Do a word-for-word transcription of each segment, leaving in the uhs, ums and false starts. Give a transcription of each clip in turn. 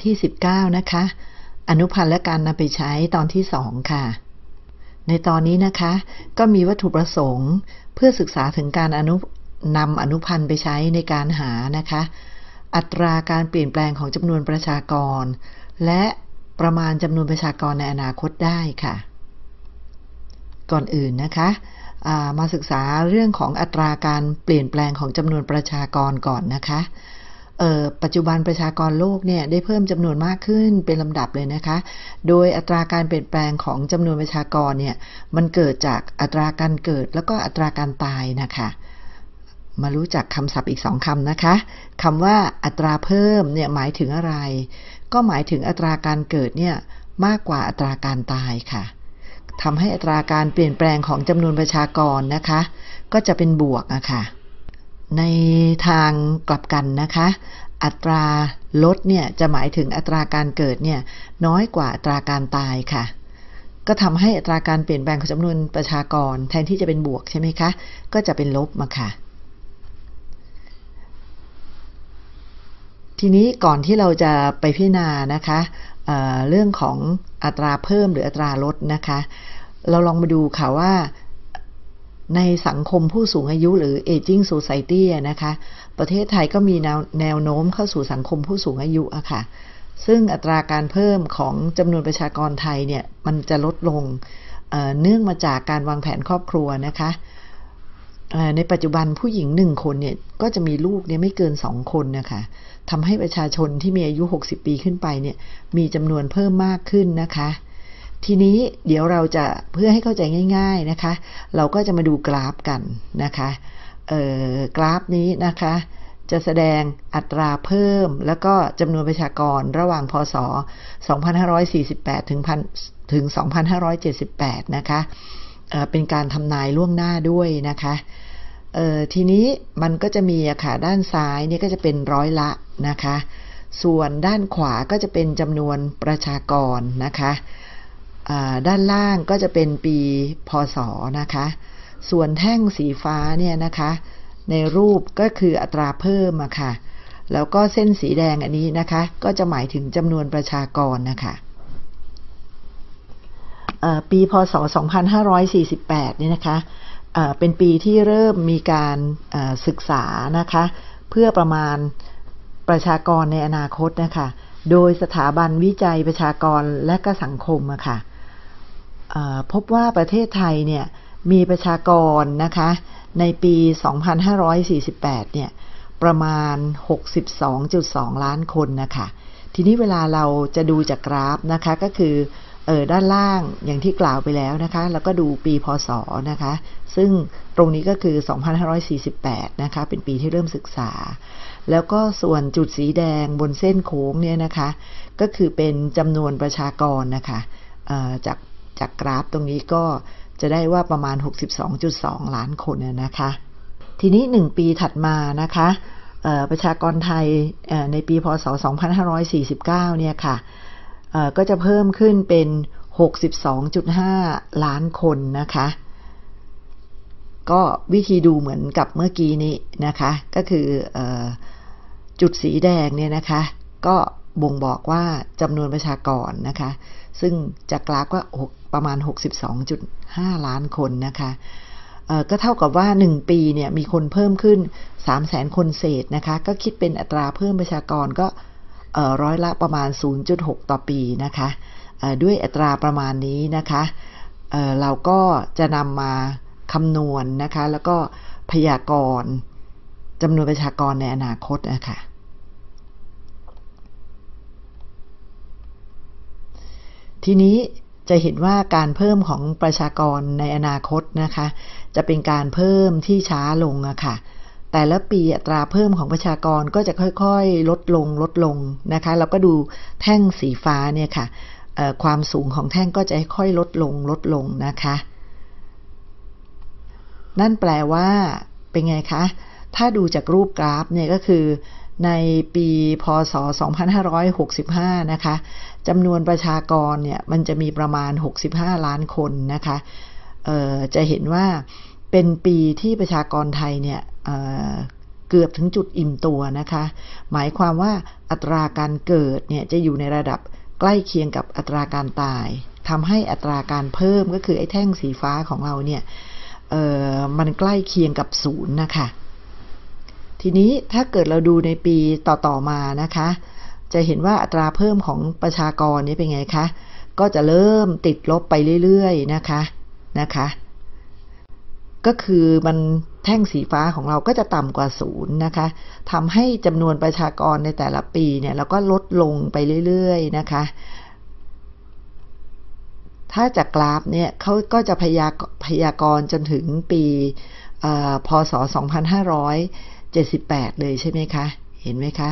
ที่สิบเก้านะคะอนุพันธ์และการนำไปใช้ตอนที่สองค่ะในตอนนี้นะคะก็มีวัตถุประสงค์เพื่อศึกษาถึงการอนุนำอนุพันธ์ไปใช้ในการหานะคะอัตราการเปลี่ยนแปลงของจำนวนประชากรและประมาณจำนวนประชากรในอนาคตได้ค่ะก่อนอื่นนะคะมาศึกษาเรื่องของอัตราการเปลี่ยนแปลงของจำนวนประชากรก่อนนะคะปัจจุบันประชากรโลกเนี่ยได้เพิ่มจำนวนมากขึ้นเป็นลำดับเลยนะคะโดยอัตราการเปลี่ยนแปลงของจำนวนประชากรเนี่ยมันเกิดจากอัตราการเกิดแล้วก็อัตราการตายนะคะมารู้จักคำศัพท์อีกสองคำนะคะคำว่าอัตราเพิ่มเนี่ยหมายถึงอะไรก็หมายถึงอัตราการเกิดเนี่ยมากกว่าอัตราการตายค่ะทำให้อัตราการเปลี่ยนแปลงของจำนวนประชากรนะคะก็จะเป็นบวกอะค่ะในทางกลับกันนะคะอัตราลดเนี่ยจะหมายถึงอัตราการเกิดเนี่ยน้อยกว่าอัตราการตายค่ะก็ทำให้อัตราการเปลี่ยนแปลงของจำนวนประชากรแทนที่จะเป็นบวกใช่ไหมคะก็จะเป็นลบมาค่ะทีนี้ก่อนที่เราจะไปพิจารณานะคะ เอ่อ เรื่องของอัตราเพิ่มหรืออัตราลดนะคะเราลองมาดูค่ะว่าในสังคมผู้สูงอายุหรือ Aging Society นะคะประเทศไทยก็มีแนวแนวโน้มเข้าสู่สังคมผู้สูงอายุอะค่ะซึ่งอัตราการเพิ่มของจำนวนประชากรไทยเนี่ยมันจะลดลง เอ่อ เนื่องมาจากการวางแผนครอบครัวนะคะในปัจจุบันผู้หญิงหนึ่งคนเนี่ยก็จะมีลูกเนี่ยไม่เกินสองคนนะคะทำให้ประชาชนที่มีอายุหกสิบปีขึ้นไปเนี่ยมีจำนวนเพิ่มมากขึ้นนะคะทีนี้เดี๋ยวเราจะเพื่อให้เข้าใจง่ายๆนะคะเราก็จะมาดูกราฟกันนะคะเอ่อกราฟนี้นะคะจะแสดงอัตราเพิ่มแล้วก็จำนวนประชากรระหว่างพ.ศ. สองพันห้าร้อยสี่สิบแปดถึงถึงสองพันห้าร้อยเจ็ดสิบแปดนะคะเอ่อเป็นการทำนายล่วงหน้าด้วยนะคะเอ่อทีนี้มันก็จะมีอะค่ะด้านซ้ายนี่ก็จะเป็นร้อยละนะคะส่วนด้านขวาก็จะเป็นจำนวนประชากรนะคะด้านล่างก็จะเป็นปีพ.ศ.นะคะส่วนแท่งสีฟ้าเนี่ยนะคะในรูปก็คืออัตราเพิ่มอะค่ะแล้วก็เส้นสีแดงอันนี้นะคะก็จะหมายถึงจำนวนประชากรนะคะปีพ.ศ. สองพันห้าร้อยสี่สิบแปดนี่นะคะเป็นปีที่เริ่มมีการศึกษานะคะเพื่อประมาณประชากรในอนาคตนะคะโดยสถาบันวิจัยประชากรและก็สังคมอะค่ะพบว่าประเทศไทยเนี่ยมีประชากรนะคะในปีสองพันห้าร้อยสี่สิบแปดเนี่ยประมาณ หกสิบสองจุดสอง ล้านคนนะคะทีนี้เวลาเราจะดูจากกราฟนะคะก็คือเออด้านล่างอย่างที่กล่าวไปแล้วนะคะแล้วก็ดูปีพ.ศ.นะคะซึ่งตรงนี้ก็คือสองพันห้าร้อยสี่สิบแปดนะคะเป็นปีที่เริ่มศึกษาแล้วก็ส่วนจุดสีแดงบนเส้นโค้งเนี่ยนะคะก็คือเป็นจำนวนประชากรนะคะจากจากกราฟตรงนี้ก็จะได้ว่าประมาณ หกสิบสองจุดสอง ล้านคนนะคะทีนี้หนึ่งปีถัดมานะคะประชากรไทยในปีพ.ศ. สองพันห้าร้อยสี่สิบเก้าเนี่ยค่ะก็จะเพิ่มขึ้นเป็น หกสิบสองจุดห้า ล้านคนนะคะก็วิธีดูเหมือนกับเมื่อกี้นี้นะคะก็คือจุดสีแดงเนี่ยนะคะก็บ่งบอกว่าจำนวนประชากรนะคะซึ่งจากกราฟก็ประมาณ หกสิบสองจุดห้า ล้านคนนะคะก็เท่ากับว่าหนึ่งปีเนี่ยมีคนเพิ่มขึ้น สามแสน คนเศษนะคะก็คิดเป็นอัตราเพิ่มประชากรก็ร้อยละประมาณ ศูนย์จุดหก ต่อปีนะคะด้วยอัตราประมาณนี้นะคะเ, เราก็จะนำมาคำนวณ นะคะแล้วก็พยากรณ์จำนวนประชากรในอนาคตนะคะทีนี้จะเห็นว่าการเพิ่มของประชากรในอนาคตนะคะจะเป็นการเพิ่มที่ช้าลงอะค่ะแต่ละปีอัตราเพิ่มของประชากรก็จะค่อยๆลดลงลดลงนะคะแล้วก็ดูแท่งสีฟ้าเนี่ยค่ะความสูงของแท่งก็จะค่อยๆลดลงลดลงนะคะนั่นแปลว่าเป็นไงคะถ้าดูจากรูปกราฟเนี่ยก็คือในปีพ.ศ. สองพันห้าร้อยหกสิบห้านะคะจำนวนประชากรเนี่ยมันจะมีประมาณหกสิบห้าล้านคนนะคะเอ่อจะเห็นว่าเป็นปีที่ประชากรไทยเนี่ยเอ่อเกือบถึงจุดอิ่มตัวนะคะหมายความว่าอัตราการเกิดเนี่ยจะอยู่ในระดับใกล้เคียงกับอัตราการตายทำให้อัตราการเพิ่มก็คือไอ้แท่งสีฟ้าของเราเนี่ยเอ่อมันใกล้เคียงกับศูนย์นะคะทีนี้ถ้าเกิดเราดูในปีต่อๆมานะคะจะเห็นว่าอัตราเพิ่มของประชากรนี่เป็นไงคะก็จะเริ่มติดลบไปเรื่อยๆนะคะนะคะก็คือมันแท่งสีฟ้าของเราก็จะต่ำกว่าศูนย์นะคะทำให้จำนวนประชากรในแต่ละปีเนี่ยเราก็ลดลงไปเรื่อยๆนะคะถ้าจากกราฟเนี่ยเขาก็จะพยากพยากรณ์จนถึงปีพ.ศ. สองพันห้าร้อยเจ็ดสิบแปดเลยใช่ไหมคะเห็นไหมคะ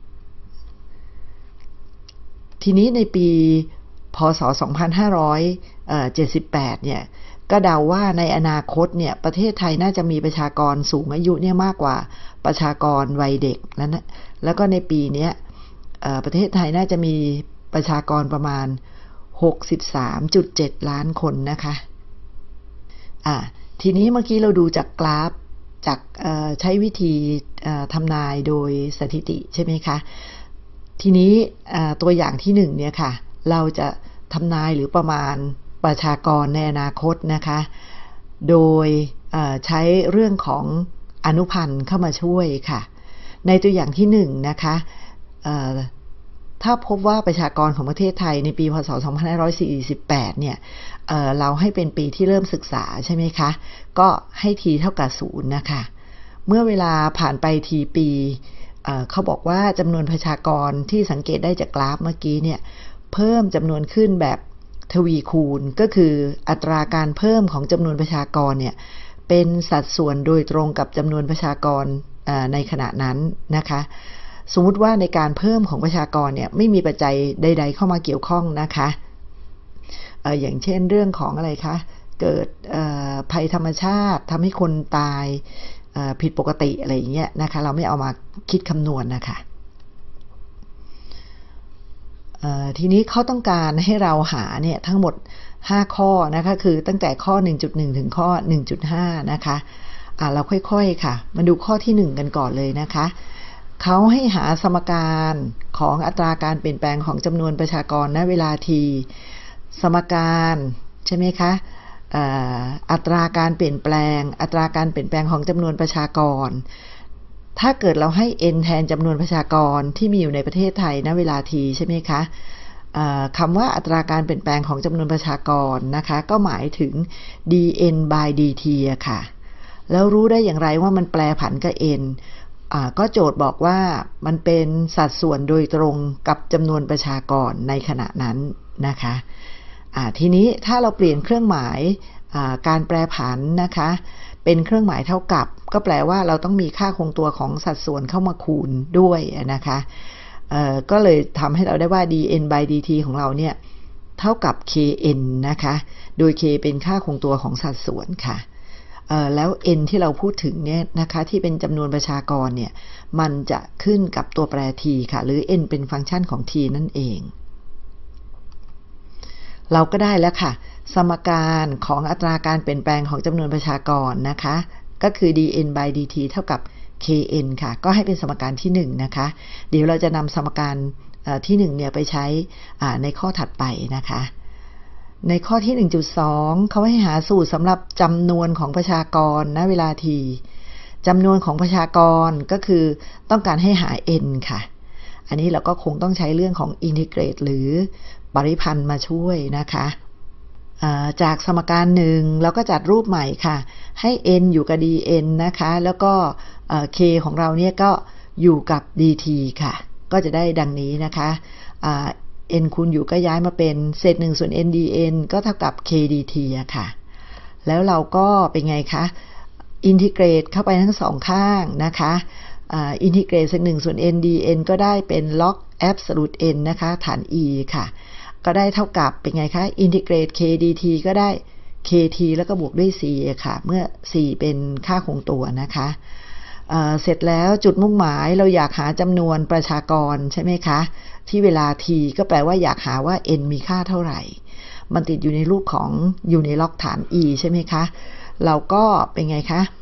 ทีนี้ในปีพ.ศ. สองพันห้าร้อยเจ็ดสิบแปดเนี่ยก็เดาว่าในอนาคตเนี่ยประเทศไทยน่าจะมีประชากรสูงอายุเนี่ยมากกว่าประชากรวัยเด็กแล้วนะแล้วก็ในปีนี้ประเทศไทยน่าจะมีประชากรประมาณ หกสิบสามจุดเจ็ด ล้านคนนะคะอ่าทีนี้เมื่อกี้เราดูจากกราฟจากใช้วิธีทำนายโดยสถิติใช่ไหมคะทีนี้ตัวอย่างที่หนึ่งเนี่ยค่ะเราจะทำนายหรือประมาณประชากรในอนาคตนะคะโดยใช้เรื่องของอนุพันธ์เข้ามาช่วยค่ะในตัวอย่างที่หนึ่งนะคะถ้าพบว่าประชากรของประเทศไทยในปีพ.ศ. สองพันห้าร้อยสี่สิบแปดเนี่ย เอ่อ เราให้เป็นปีที่เริ่มศึกษาใช่ไหมคะก็ให้ t เท่ากับศูนย์นะคะเมื่อเวลาผ่านไป t ปีเอ่อเขาบอกว่าจำนวนประชากรที่สังเกตได้จากกราฟเมื่อกี้เนี่ยเพิ่มจำนวนขึ้นแบบทวีคูณก็คืออัตราการเพิ่มของจำนวนประชากรเนี่ยเป็นสัดส่วนโดยตรงกับจำนวนประชากรในขณะนั้นนะคะสมมุติว่าในการเพิ่มของประชากรเนี่ยไม่มีปัจจัยใดๆเข้ามาเกี่ยวข้องนะคะเอ่ออย่างเช่นเรื่องของอะไรคะเกิดภัยธรรมชาติทำให้คนตายผิดปกติอะไรอย่างเงี้ยนะคะเราไม่เอามาคิดคำนวณนะคะทีนี้เขาต้องการให้เราหาเนี่ยทั้งหมดห้าข้อนะคะคือตั้งแต่ข้อ หนึ่งจุดหนึ่ง ถึงข้อ หนึ่งจุดห้า นะคะอ่าเราค่อยๆค่ะมาดูข้อที่หนึ่งกันก่อนเลยนะคะเขาให้หาสมการของอัตราการเปลี่ยนแปลงของจำนวนประชากรณเวลา t สมการใช่ไหมคะอัตราการเปลี่ยนแปลงอัตราการเปลี่ยนแปลงของจำนวนประชากรถ้าเกิดเราให้ n แทนจำนวนประชากรที่มีอยู่ในประเทศไทยณเวลา t ใช่ไหมคะคำว่าอัตราการเปลี่ยนแปลงของจำนวนประชากรนะคะก็หมายถึง dn by dt อะค่ะแล้วรู้ได้อย่างไรว่ามันแปรผันกับ n ก็โจทย์บอกว่ามันเป็นสัดส่วนโดยตรงกับจำนวนประชากรในขณะนั้นนะคะทีนี้ถ้าเราเปลี่ยนเครื่องหมายการแปรผันนะคะเป็นเครื่องหมายเท่ากับก็แปลว่าเราต้องมีค่าคงตัวของสัดส่วนเข้ามาคูณด้วยนะคะก็เลยทำให้เราได้ว่า dn by dt ของเราเนี่ยเท่ากับ kn นะคะโดย k เป็นค่าคงตัวของสัดส่วนค่ะแล้ว n ที่เราพูดถึงเนี่ยนะคะที่เป็นจำนวนประชากรเนี่ยมันจะขึ้นกับตัวแปร t ค่ะหรือ n เป็นฟังก์ชันของ t นั่นเองเราก็ได้แล้วค่ะสมการของอัตราการเปลี่ยนแปลงของจำนวนประชากรนะคะก็คือ dn by dt เท่ากับ kn ค่ะก็ให้เป็นสมการที่หนึ่งนะคะเดี๋ยวเราจะนำสมการที่หนึ่งเนี่ยไปใช้ในข้อถัดไปนะคะในข้อที่ หนึ่งจุดสอง เขาให้หาสูตรสำหรับจำนวนของประชากรณเวลา t จำนวนของประชากรก็คือต้องการให้หา n ค่ะอันนี้เราก็คงต้องใช้เรื่องของอินทิเกรตหรือปริพันธ์มาช่วยนะคะจากสมการหนึ่งเราก็จัดรูปใหม่ค่ะให้ n อยู่กับ dn นะคะแล้วก็ k ของเราเนี่ยก็อยู่กับ dt ค่ะก็จะได้ดังนี้นะคะ n คูณอยู่ก็ย้ายมาเป็นเศษหนึ่งส่วน n dn ก็เท่ากับ k dt อะค่ะแล้วเราก็เป็นไงคะอินทิเกรตเข้าไปทั้งสองข้างนะคะอินทิเกรตเศษหนึ่งส่วน n dn ก็ได้เป็น log absolute n นะคะฐาน e ค่ะก็ได้เท่ากับเป็นไงคะอินทิเกรต k dt ก็ได้ kt แล้วก็บวกด้วย c ค่ะเมื่อ c เป็นค่าคงตัวนะคะเอ่อเสร็จแล้วจุดมุ่งหมายเราอยากหาจำนวนประชากรใช่ไหมคะที่เวลา t ก็แปลว่าอยากหาว่า n มีค่าเท่าไหร่มันติดอยู่ในรูปของอยู่ในล็อกฐาน e ใช่ไหมคะเราก็เป็นไงคะ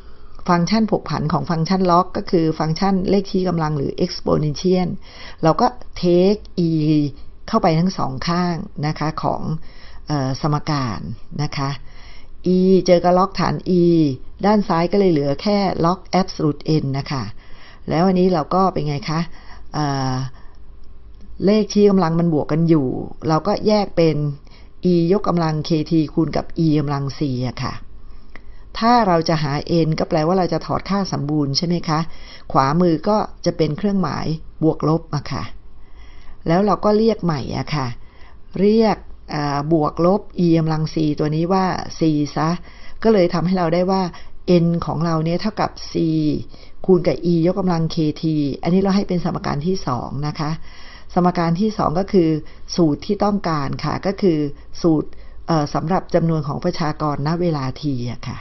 ฟังก์ชันผกผันของฟังก์ชันล็อกก็คือฟังก์ชันเลขชี้กำลังหรือ exponential เราก็ take e เข้าไปทั้งสองข้างนะคะของเอ่อสมการนะคะ e เจอกับล็อกฐาน e ด้านซ้ายก็เลยเหลือแค่ล็อก absolute n นะคะแล้วอันนี้เราก็เป็นไงคะเอ่อเลขชี้กำลังมันบวกกันอยู่เราก็แยกเป็น e ยกกำลัง kt คูณกับ e กำลัง c อะค่ะถ้าเราจะหา n ก็แปลว่าเราจะถอดค่าสมบูรณ์ใช่ไหมคะขวามือก็จะเป็นเครื่องหมายบวกลบอะค่ะแล้วเราก็เรียกใหม่อะค่ะเรียกบวกลบ e กำลัง c ตัวนี้ว่า c ซะก็เลยทำให้เราได้ว่า n ของเราเนี่ยเท่ากับ c คูณกับ e ยกกำลัง kt อันนี้เราให้เป็นสมการที่สองนะคะสมการที่สองก็คือสูตรที่ต้องการค่ะก็คือสูตรสำหรับจำนวนของประชากรณเวลา t อะค่ะ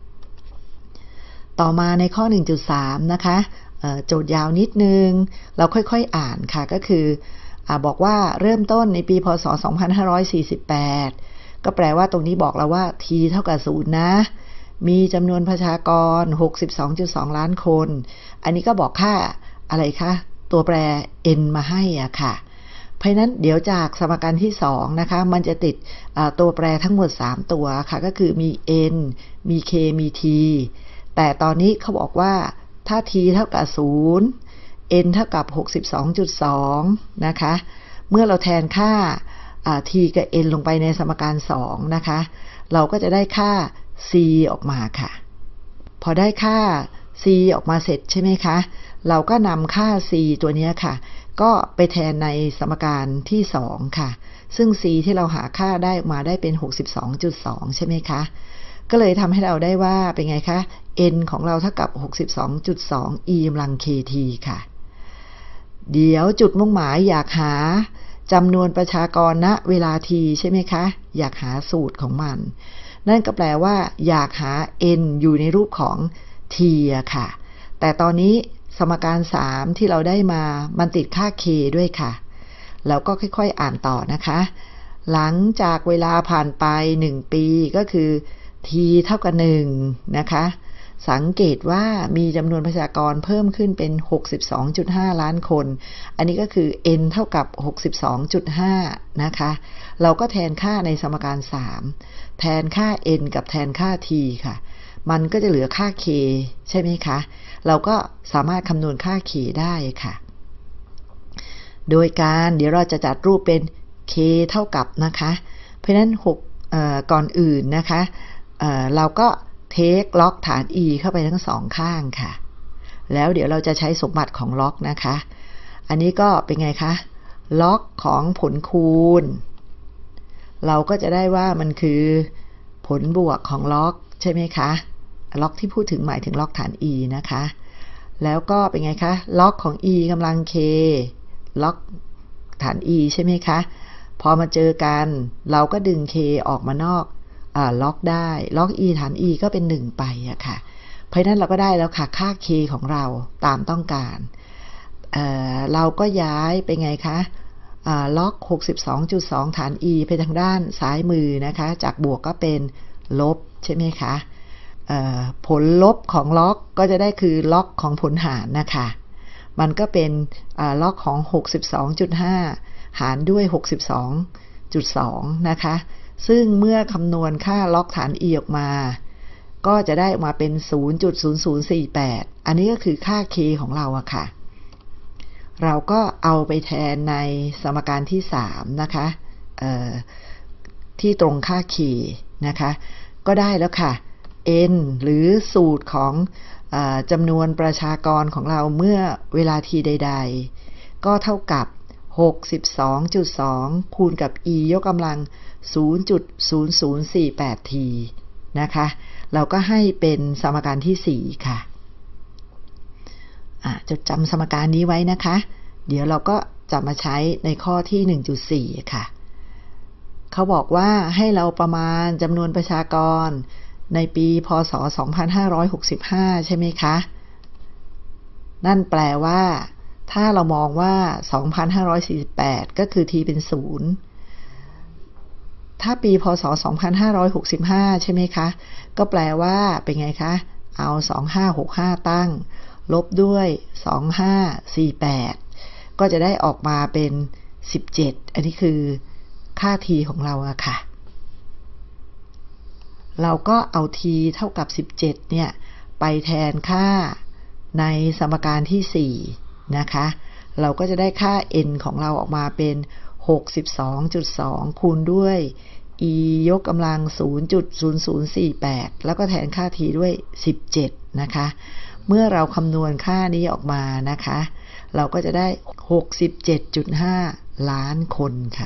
ต่อมาในข้อ หนึ่งจุดสาม นะคะโจทย์ยาวนิดนึงเราค่อยๆอ่านค่ะก็คือบอกว่าเริ่มต้นในปีพ.ศ. สองพันห้าร้อยสี่สิบแปดก็แปลว่าตรงนี้บอกเราว่า t เท่ากับศูนย์นะมีจำนวนประชากร หกสิบสองจุดสอง ล้านคนอันนี้ก็บอกค่าอะไรคะตัวแปร n มาให้อ่ะค่ะเพราะนั้นเดี๋ยวจากสมการที่สองนะคะมันจะติดตัวแปรทั้งหมดสามตัวค่ะก็คือมี n มี k มี t แต่ตอนนี้เขาบอกว่าถ้า t เท่ากับศูนย์ n เท่ากับ หกสิบสองจุดสอง นะคะเมื่อเราแทนค่า t กับ n ลงไปในสมการสองนะคะเราก็จะได้ค่า c ออกมาค่ะพอได้ค่า c ออกมาเสร็จใช่ไหมคะเราก็นำค่า c ตัวนี้ค่ะก็ไปแทนในสมการที่สองค่ะซึ่ง c ที่เราหาค่าได้มาได้เป็น หกสิบสองจุดสอง ใช่ไหมคะก็เลยทำให้เราได้ว่าเป็นไงคะ n ของเราเท่ากับ หกสิบสองจุดสอง e กำลัง kt ค่ะเดี๋ยวจุดมุ่งหมายอยากหาจำนวนประชากรณเวลา t ใช่ไหมคะอยากหาสูตรของมันนั่นก็แปลว่าอยากหา n อยู่ในรูปของ t อะค่ะแต่ตอนนี้สมการสามที่เราได้มามันติดค่า k ด้วยค่ะเราก็ค่อยๆอ่านต่อนะคะหลังจากเวลาผ่านไปหนึ่งปีก็คือ t เท่ากับหนึ่งนะคะสังเกตว่ามีจำนวนประชากรเพิ่มขึ้นเป็น หกสิบสองจุดห้า ล้านคนอันนี้ก็คือ n เท่ากับ หกสิบสองจุดห้า นะคะเราก็แทนค่าในสมการสามแทนค่า n กับแทนค่า t ค่ะมันก็จะเหลือค่า k ใช่ไหมคะเราก็สามารถคำนวณค่า k ได้ค่ะโดยการเดี๋ยวเราจะจัดรูปเป็น k เท่ากับนะคะเพราะฉะนั้นหกเอ่อก่อนอื่นนะคะเอ่อเราก็เทคล็อกฐาน e เข้าไปทั้งสองข้างค่ะแล้วเดี๋ยวเราจะใช้สมบัติของล็อกนะคะอันนี้ก็เป็นไงคะล็อกของผลคูณเราก็จะได้ว่ามันคือผลบวกของล็อกใช่ไหมคะล็อกที่พูดถึงหมายถึงล็อกฐาน e นะคะแล้วก็เป็นไงคะล็อกของ e กำลัง k ล็อกฐาน e ใช่ไหมคะพอมาเจอกันเราก็ดึง k ออกมานอกล็อกได้ล็อก e ฐาน e ก็เป็นหนึ่งไปอะค่ะเพราะนั้นเราก็ได้แล้วค่ะค่า k ของเราตามต้องการเอ่อเราก็ย้ายไปไงคะล็อก หกสิบสองจุดสอง ฐาน e ไปทางด้านซ้ายมือนะคะจากบวกก็เป็นลบใช่ไหมคะผลลบของล็อกก็จะได้คือล็อกของผลหารนะคะมันก็เป็นล็อกของ หกสิบสองจุดห้า หารด้วย หกสิบสองจุดสอง นะคะซึ่งเมื่อคำนวณค่าล็อกฐาน e ออกมาก็จะได้ออกมาเป็น ศูนย์จุดศูนย์ศูนย์สี่แปด อันนี้ก็คือค่า k ของเราอะค่ะเราก็เอาไปแทนในสมการที่สามนะคะที่ตรงค่า k นะคะก็ได้แล้วค่ะ n หรือสูตรของจำนวนประชากรของเราเมื่อเวลา t ใดๆก็เท่ากับ หกสิบสองจุดสอง คูณกับ e ยกกำลัง ศูนย์จุดศูนย์ศูนย์สี่แปด t นะคะเราก็ให้เป็นสมการที่สี่ค่ะจดจำสมการนี้ไว้นะคะเดี๋ยวเราก็จะมาใช้ในข้อที่ หนึ่งจุดสี่ ค่ะเขาบอกว่าให้เราประมาณจำนวนประชากรในปีพ.ศ. สองพันห้าร้อยหกสิบห้าใช่ไหมคะนั่นแปลว่าถ้าเรามองว่า สองพันห้าร้อยสี่สิบแปด ก็คือ t เป็นศูนย์ถ้าปีพ.ศ. สองพันห้าร้อยหกสิบห้าใช่ไหมคะก็แปลว่าเป็นไงคะเอาสองพันห้าร้อยหกสิบห้าตั้งลบด้วยสองพันห้าร้อยสี่สิบแปดก็จะได้ออกมาเป็นสิบเจ็ดอันนี้คือค่า t ของเราอะค่ะเราก็เอา t เท่ากับสิบเจ็ดเนี่ยไปแทนค่าในสมการที่สี่นะคะเราก็จะได้ค่า n ของเราออกมาเป็น หกสิบสองจุดสอง คูณด้วย e ยกกำลัง ศูนย์จุดศูนย์ศูนย์สี่แปด แล้วก็แทนค่า t ด้วยสิบเจ็ดนะคะเมื่อเราคำนวณค่านี้ออกมานะคะเราก็จะได้ หกสิบเจ็ดจุดห้า ล้านคนค่ะ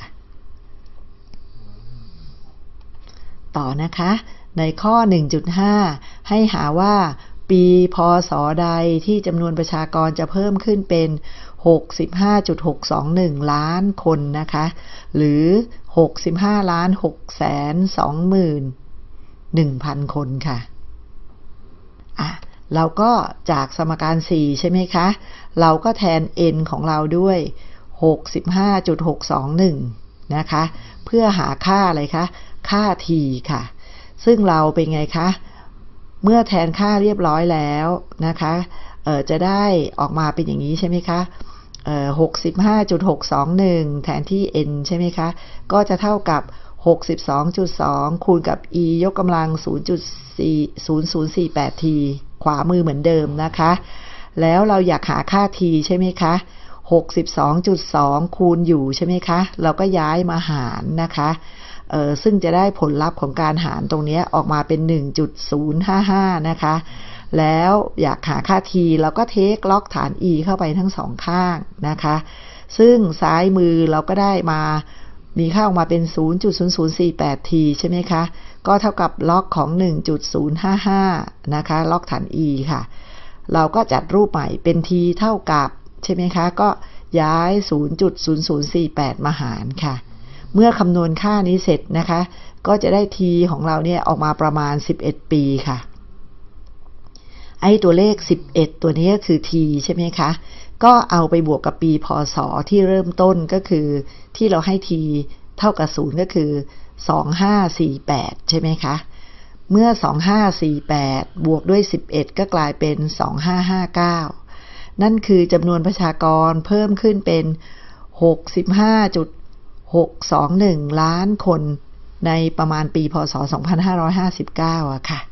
ต่อนะคะในข้อ หนึ่งจุดห้า ให้หาว่าปีพ.ศ. ใดที่จำนวนประชากรจะเพิ่มขึ้นเป็น หกสิบห้าจุดหกสองหนึ่ง ล้านคนนะคะหรือ หกสิบห้าล้านหกแสนสองหมื่นหนึ่งพัน คนค่ะอ่ะเราก็จากสมการสี่ใช่ไหมคะเราก็แทน n ของเราด้วย หกสิบห้าจุดหกสองหนึ่ง นะคะเพื่อหาค่าอะไรคะค่า t ค่ะซึ่งเราเป็นไงคะเมื่อแทนค่าเรียบร้อยแล้วนะคะเอ่อจะได้ออกมาเป็นอย่างนี้ใช่ไหมคะเอ่อ หกสิบห้าจุดหกสองหนึ่ง แทนที่ n ใช่ไหมคะก็จะเท่ากับ หกสิบสองจุดสอง คูณกับ e ยกกำลัง ศูนย์จุดศูนย์ศูนย์สี่แปด t ขวามือเหมือนเดิมนะคะแล้วเราอยากหาค่า t ใช่ไหมคะ หกสิบสองจุดสอง คูณอยู่ใช่ไหมคะเราก็ย้ายมาหารนะคะเอ่อซึ่งจะได้ผลลัพธ์ของการหารตรงนี้ออกมาเป็น หนึ่งจุดศูนย์ห้าห้า นะคะแล้วอยากหาค่า t เราก็เทคล็อกฐาน e เข้าไปทั้งสองข้างนะคะซึ่งซ้ายมือเราก็ได้มามีค่าออกมาเป็น ศูนย์จุดศูนย์ศูนย์สี่แปด t ใช่ไหมคะก็เท่ากับล็อกของ หนึ่งจุดศูนย์ห้าห้า นะคะล็อกฐาน e ค่ะเราก็จัดรูปใหม่เป็น t เท่ากับใช่ไหมคะก็ย้าย ศูนย์จุดศูนย์ศูนย์สี่แปด มาหารค่ะเมื่อคำนวณค่านี้เสร็จนะคะก็จะได้ t ของเราเนี่ยออกมาประมาณสิบเอ็ดปีค่ะไอ้ตัวเลขสิบเอ็ดตัวนี้ก็คือ t ใช่ไหมคะก็เอาไปบวกกับปีพ.ศ. ที่เริ่มต้นก็คือที่เราให้ t เท่ากับศูนย์ก็คือสองพันห้าร้อยสี่สิบแปดใช่ไหมคะเมื่อสองพันห้าร้อยสี่สิบแปดบวกด้วยสิบเอ็ดก็กลายเป็น สองพันห้าร้อยห้าสิบเก้า นั่นคือจำนวนประชากรเพิ่มขึ้นเป็น หกสิบห้าจุดหกสองหนึ่ง ล้านคนในประมาณปีพ.ศ. สองพันห้าร้อยห้าสิบเก้าอะค่ะ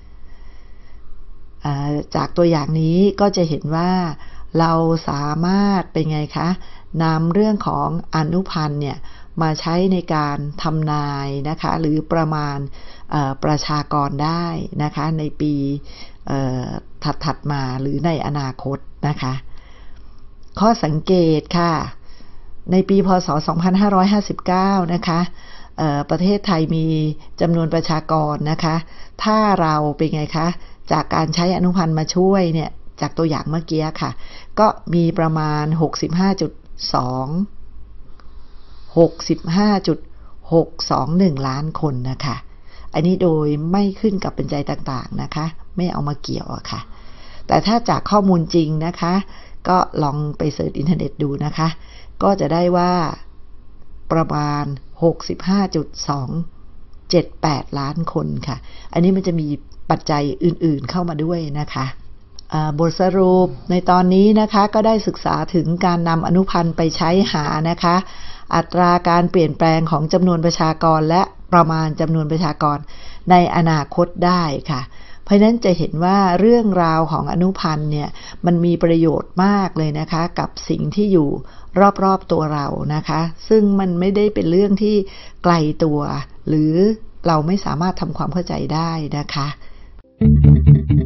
จากตัวอย่างนี้ก็จะเห็นว่าเราสามารถเป็นไงคะนำเรื่องของอนุพันธ์เนี่ยมาใช้ในการทำนายนะคะหรือประมาณประชากรได้นะคะในปีถัดๆมาหรือในอนาคตนะคะข้อสังเกตค่ะในปีพ.ศ. สองพันห้าร้อยห้าสิบเก้านะคะประเทศไทยมีจำนวนประชากรนะคะถ้าเราเป็นไงคะจากการใช้อนุพันธ์มาช่วยเนี่ยจากตัวอย่างเมื่อกี้ค่ะก็มีประมาณ หกสิบห้าจุดสอง หกสิบห้าจุดหกสองหนึ่ง ล้านคนนะคะอันนี้โดยไม่ขึ้นกับปัจจัยต่างๆนะคะไม่เอามาเกี่ยวอะค่ะแต่ถ้าจากข้อมูลจริงนะคะก็ลองไปเสิร์ชอินเทอร์เน็ตดูนะคะก็จะได้ว่าประมาณ หกสิบห้าจุดสองเจ็ดแปด ล้านคนค่ะอันนี้มันจะมีปัจจัยอื่นๆเข้ามาด้วยนะคะบทสรุปในตอนนี้นะคะก็ได้ศึกษาถึงการนำอนุพันธ์ไปใช้หานะคะอัตราการเปลี่ยนแปลงของจำนวนประชากรและประมาณจำนวนประชากรในอนาคตได้ค่ะเพราะฉะนั้นจะเห็นว่าเรื่องราวของอนุพันธ์เนี่ยมันมีประโยชน์มากเลยนะคะกับสิ่งที่อยู่รอบๆตัวเรานะคะซึ่งมันไม่ได้เป็นเรื่องที่ไกลตัวหรือเราไม่สามารถทำความเข้าใจได้นะคะ